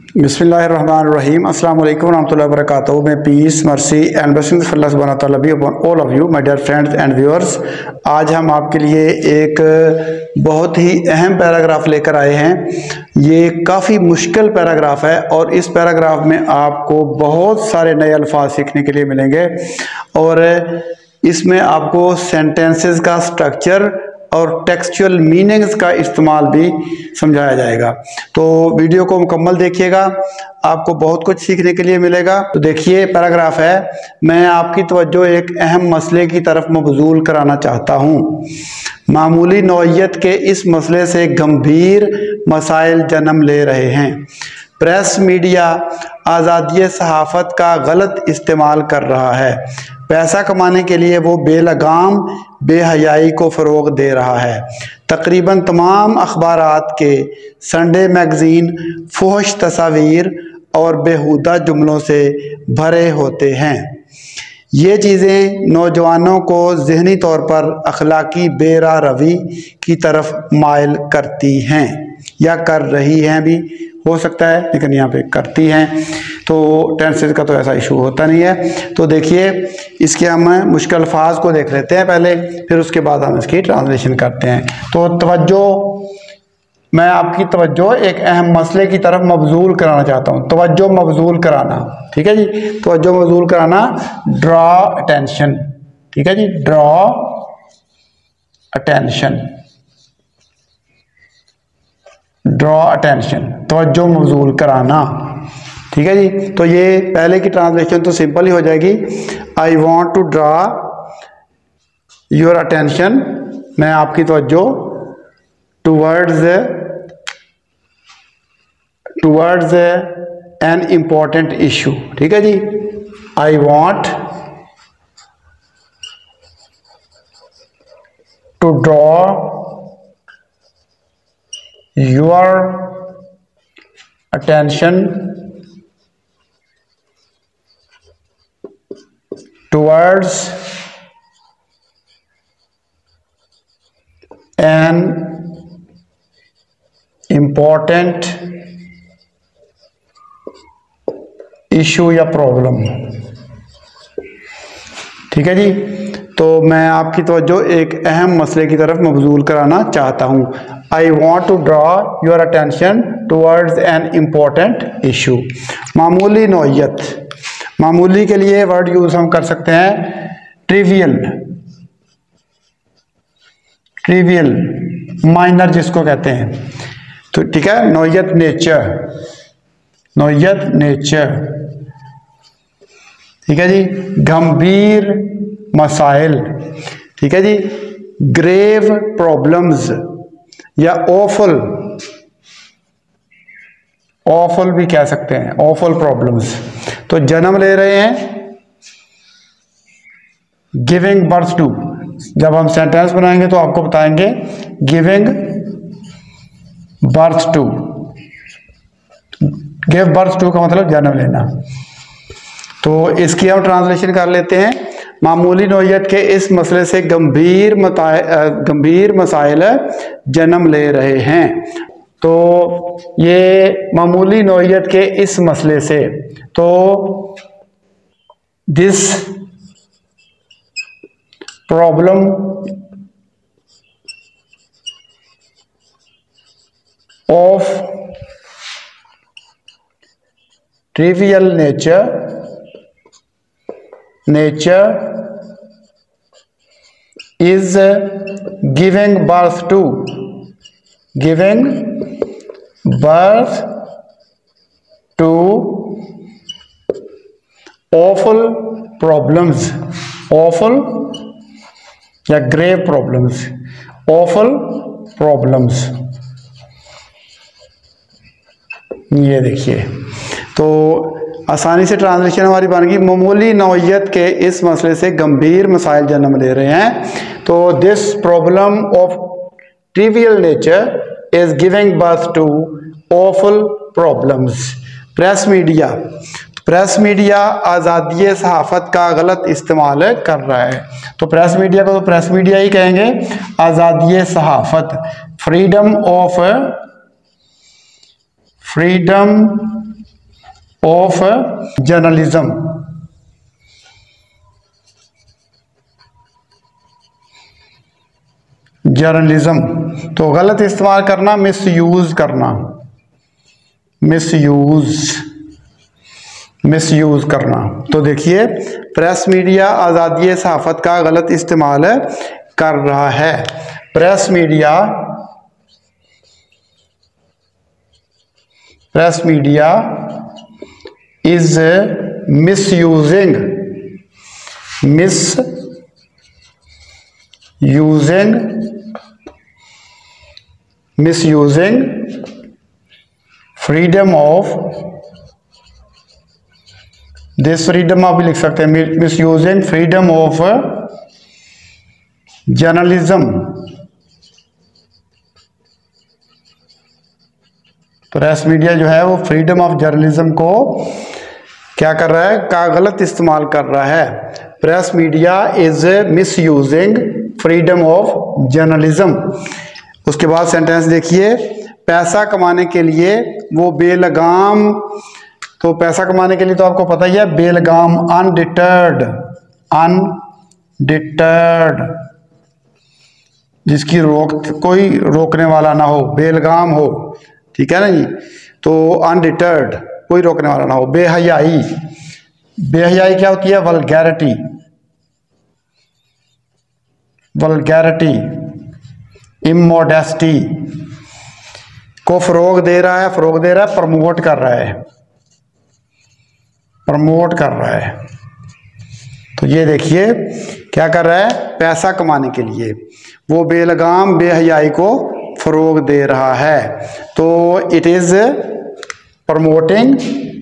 बिस्मिल्लाहिर्रहमानिर्रहीम अस्सलाम वालेकुम रहमतुल्लाहि व बरकातहू। मैं peace mercy and blessings of Allah सुब्हानहू व तआला be upon all of you my dear friends and viewers. आज हम आपके लिए एक बहुत ही अहम पैराग्राफ लेकर आए हैं। ये काफ़ी मुश्किल पैराग्राफ है और इस पैराग्राफ में आपको बहुत सारे नए अल्फाज सीखने के लिए मिलेंगे और इसमें आपको सेंटेंसेस का स्ट्रक्चर और टेक्सचुअल मीनिंग्स का इस्तेमाल भी समझाया जाएगा। तो वीडियो को मुकम्मल देखिएगा, आपको बहुत कुछ सीखने के लिए मिलेगा। तो देखिए पैराग्राफ है, मैं आपकी तवज्जो एक अहम मसले की तरफ मबजूल कराना चाहता हूँ। मामूली नौइयत के इस मसले से गंभीर मसाइल जन्म ले रहे हैं। प्रेस मीडिया आज़ादी सहाफ़त का गलत इस्तेमाल कर रहा है। पैसा कमाने के लिए वो बेलगाम बेहयाई को फ़रोग़ दे रहा है। तकरीबन तमाम अखबारात के संडे मैगज़ीन फुहश तस्वीर और बेहुदा जुमलों से भरे होते हैं। ये चीज़ें नौजवानों को ज़हनी तौर पर अखलाकी बेरा रवी की तरफ माइल करती हैं या कर रही हैं, भी हो सकता है लेकिन यहाँ पे करती हैं। तो टेंसेस का तो ऐसा इशू होता नहीं है। तो देखिए इसके हम मुश्किल अल्फाज को देख लेते हैं पहले, फिर उसके बाद हम इसकी ट्रांसलेशन करते हैं। तो तवज्जो, मैं आपकी तवज्जो एक अहम मसले की तरफ मबजूल कराना चाहता हूँ। तवज्जो मबजूल कराना, ठीक है जी। तवज्जो मबजूल कराना, ड्रॉ अटेंशन, ठीक है जी। ड्रॉ अटेंशन, ड्रॉ अटेंशन, तवज्जो मबजूल कराना, ठीक है जी। तो ये पहले की ट्रांसलेशन तो सिंपल ही हो जाएगी। I want to draw your attention, मैं आपकी तवज्जो टूवर्ड्स एन इम्पोर्टेंट इशू, ठीक है जी। I want to draw your attention towards an important issue या प्रॉब्लम, ठीक है जी। तो मैं आपकी तवज्जो एक अहम मसले की तरफ मबजूल कराना चाहता हूँ। I want to draw your attention towards an important issue. मामूली नौइयत, मामूली के लिए वर्ड यूज हम कर सकते हैं ट्रिवियल, ट्रिवियल, माइनर जिसको कहते हैं। तो ठीक है, नौइयत नेचर, नौइयत नेचर, ठीक है जी। गंभीर मसाइल, ठीक है जी। ग्रेव प्रॉब्लम्स या ऑफल, ऑफल भी कह सकते हैं, ऑफल प्रॉब्लम्स। तो जन्म ले रहे हैं, गिविंग बर्थ टू। जब हम सेंटेंस बनाएंगे तो आपको बताएंगे giving birth to, give birth to का मतलब जन्म लेना। तो इसकी हम ट्रांसलेशन कर लेते हैं। मामूली नौइयत के इस मसले से गंभीर मसाइल जन्म ले रहे हैं। तो ये मामूली नौइयत के इस मसले से, तो this problem of trivial nature is giving birth to awful problems, awful या grave problems, awful problems। ये देखिए, तो आसानी से ट्रांसलेशन हमारी बन गई। मामूली नौइयत के इस मसले से गंभीर मसाइल जन्म ले रहे हैं। तो this problem of trivial nature is giving birth to awful problems. Press media, press media आज़ादी सहाफ़त का गलत इस्तेमाल कर रहा है। तो प्रेस मीडिया को तो प्रेस मीडिया ही कहेंगे। आज़ादी सहाफ़त, फ्रीडम ऑफ जर्नलिज्म। जर्नलिज्म तो गलत इस्तेमाल करना, मिस यूज करना, मिस यूज करना। तो देखिए प्रेस मीडिया आज़ादी सहाफ़त का गलत इस्तेमाल कर रहा है। Press media is misusing freedom of, this freedom आप भी लिख सकते हैं, misusing freedom of journalism. Press media जो है वो फ्रीडम ऑफ जर्नलिज्म को क्या कर रहा है, का गलत इस्तेमाल कर रहा है। Press media is misusing freedom of journalism. उसके बाद सेंटेंस देखिए, पैसा कमाने के लिए वो बेलगाम, तो पैसा कमाने के लिए तो आपको पता ही है बेलगाम, अनडिटर्ड, जिसकी कोई रोकने वाला ना हो, बेलगाम हो, ठीक है ना जी। तो अनडिटर्ड, कोई रोकने वाला ना हो। बेहयाई, बेहयाई क्या होती है, वल्गैरिटी, इमोडेस्टी को फरोग दे रहा है, प्रमोट कर रहा है, तो ये देखिए क्या कर रहा है, पैसा कमाने के लिए वो बेलगाम बेहयाई को फरोग दे रहा है। तो it is promoting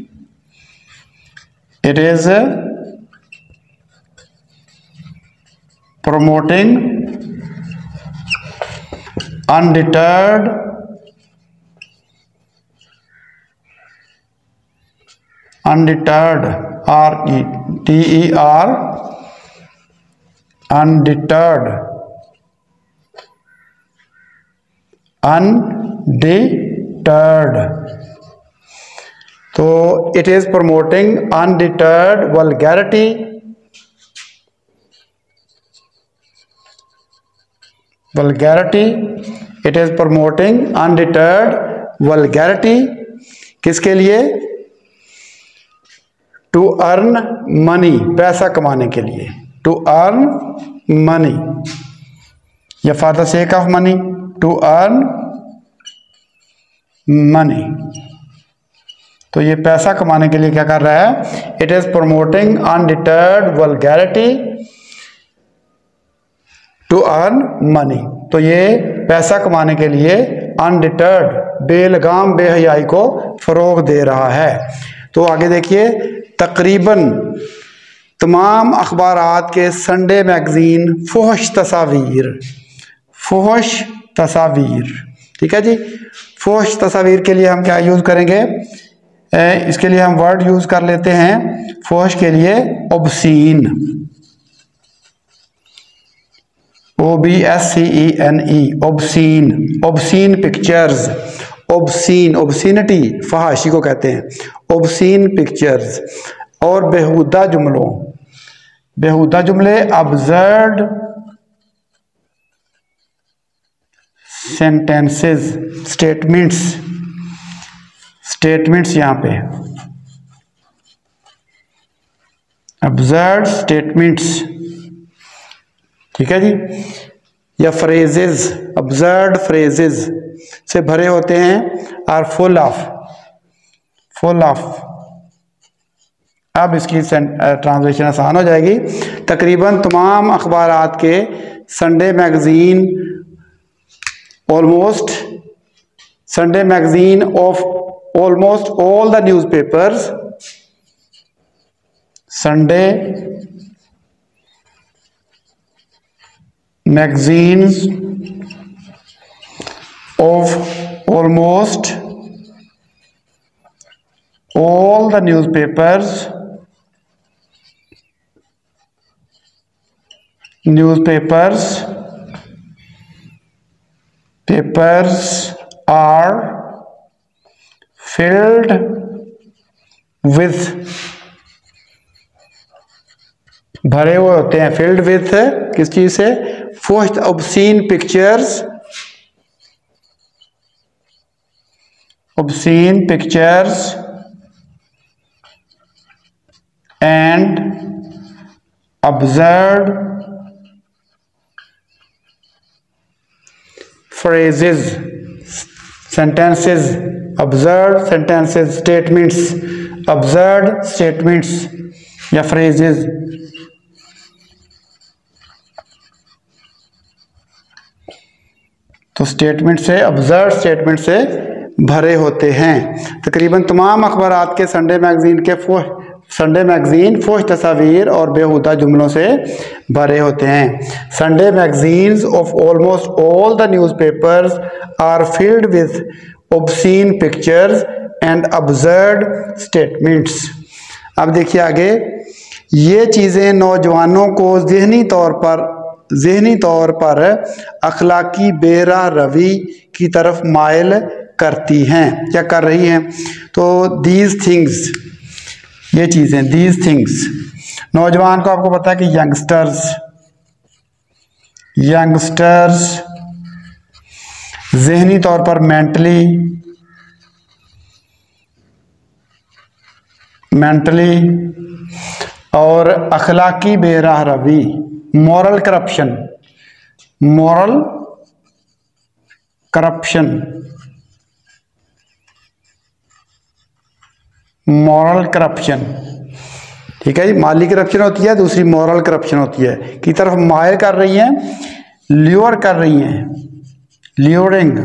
undeterred undeterred, तो it is promoting undeterred vulgarity, it is promoting undeterred vulgarity किसके लिए, टू अर्न मनी, पैसा कमाने के लिए, टू अर्न मनी या for the sake of money, to earn money. तो ये पैसा कमाने के लिए क्या कर रहा है, it is promoting undeterred vulgarity to earn money. तो ये पैसा कमाने के लिए अनडिटर्ड, बेलगाम बेहयाई को फरोग दे रहा है। तो आगे देखिए, तकरीबन तमाम अखबारात के संडे मैगजीन फुहश तस्वीर, ठीक है जी। फुहश तस्वीर के लिए हम क्या यूज करेंगे, इसके लिए हम वर्ड यूज कर लेते हैं फुहश के लिए obscene, OBSCENE, obscene pictures, obscenity फहाशी को कहते हैं, ऑब्सीन पिक्चर्स। और बेहुदा जुमले अब्सर्ड सेंटेंसेस, स्टेटमेंट्स यहां पे अब्सर्ड स्टेटमेंट्स, ठीक है जी। या फ्रेजेस, अब्सर्ड फ्रेजेस से भरे होते हैं, और फुल ऑफ। अब इसकी ट्रांसलेशन आसान हो जाएगी। तकरीबन तमाम अखबारात के Sunday magazine, almost Sunday magazine of almost all the newspapers, संडे magazines of almost all the newspapers are filled with, भरे हुए होते हैं, फिल्ड विथ किस चीज से, first obscene pictures, obscene pictures and absurd phrases, sentences, absurd sentences, statements, absurd statements या phrases। तो स्टेटमेंट से, absurd स्टेटमेंट से भरे होते हैं। तकरीबन तमाम अखबारात के संडे मैगजीन फौश तस्वीर और बेहुदा जुमलों से भरे होते हैं। Sunday magazines of almost all the newspapers are filled with obscene pictures and absurd statements. अब देखिए आगे, ये चीज़ें नौजवानों को ज़हनी तौर पर अखलाकी बेराह रवी की तरफ मायल करती हैं, क्या कर रही हैं। तो दीज थिंग्स, ये चीज़ें, दीज थिंग्स, नौजवान को आपको पता है कि यंगस्टर्स ज़हनी तौर पर मेंटली और अखलाकी बेराह रवी, मॉरल करप्शन, ठीक है जी। माली करप्शन होती है, दूसरी मॉरल करप्शन होती है, की तरफ मायल कर रही हैं, ल्यूर कर रही हैं, ल्यूरिंग,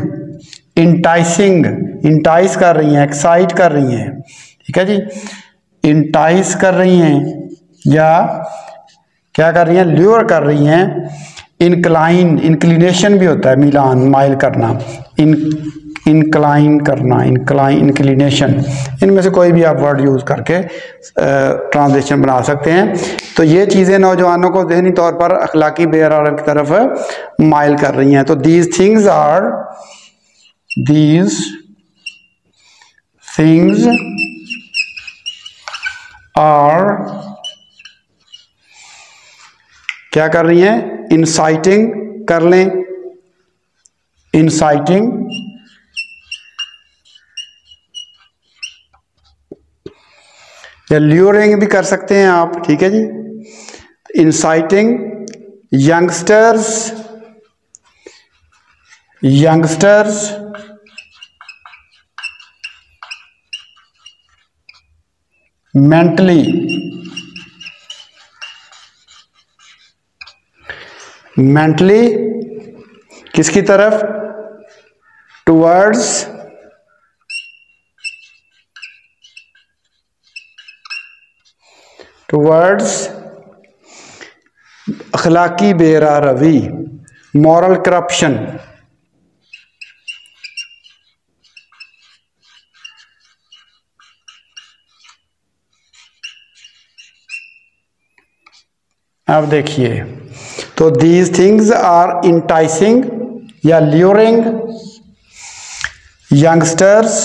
इंटाइस कर रही हैं, एक्साइट कर रही हैं, ठीक है जी। इंटाइस कर रही हैं या क्या कर रही हैं, ल्यूर कर रही हैं। इंक्लिनेशन भी होता है, मिलान, माइल करना, इंक्लिनेशन, इनमें से कोई भी आप वर्ड यूज करके ट्रांसलेशन बना सकते हैं। तो ये चीज़ें नौजवानों को ज़हनी तौर पर अखलाकी बेराह की तरफ माइल कर रही हैं। तो दीज थिंग्स आर क्या कर रही हैं, इंसाइटिंग, कर लें, इंसाइटिंग, या ल्यूरिंग भी कर सकते हैं आप, ठीक है जी। इंसाइटिंग यंगस्टर्स मेंटली किसकी तरफ, टुवर्ड्स अखलाकी बेराह रवी, मॉरल करप्शन। अब देखिए, तो दीज थिंग्स आर इंटाइसिंग या luring youngsters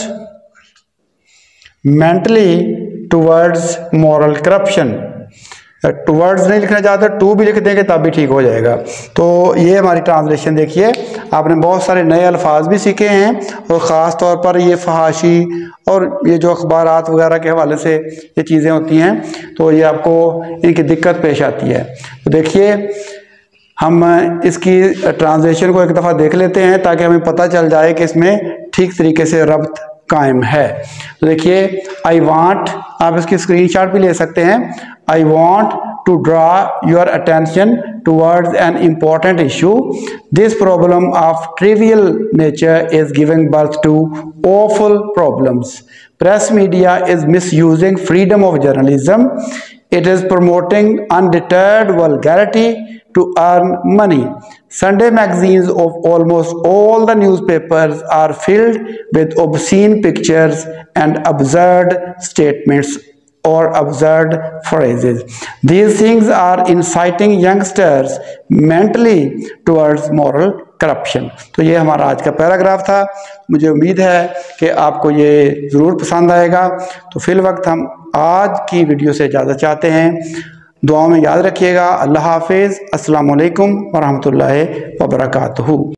mentally towards moral corruption. Towards नहीं लिखना चाहते, टू भी लिख देंगे तब भी ठीक हो जाएगा। तो ये हमारी ट्रांसलेशन देखिए, आपने बहुत सारे नए अल्फाज भी सीखे हैं, और ख़ास तौर पर ये फहाशी और ये जो अखबारात वगैरह के हवाले से ये चीज़ें होती हैं, तो ये आपको इनकी दिक्कत पेश आती है। तो देखिए, हम इसकी ट्रांसलेशन को एक दफ़ा देख लेते हैं ताकि हमें पता चल जाए कि इसमें ठीक तरीके से रब्त कायम है। तो देखिए, आई वांट, आप इसकी स्क्रीनशॉट भी ले सकते हैं। I want to draw your attention towards an important issue. This problem of trivial nature is giving birth to awful problems. Press media is misusing freedom of journalism. It is promoting undeterred vulgarity to earn money. Sunday magazines of almost all the newspapers are filled with obscene pictures and absurd statements or absurd phrases. These things are inciting youngsters mentally towards moral corruption. तो ये हमारा आज का paragraph था। मुझे उम्मीद है कि आपको ये ज़रूर पसंद आएगा। तो फिल वक्त हम आज की वीडियो से इजाज़त चाहते हैं। दुआओं में याद रखिएगा। अल्लाह हाफिज़। अस्सलामु अलैकुम वरहमतुल्लाहि वबरकातुहू।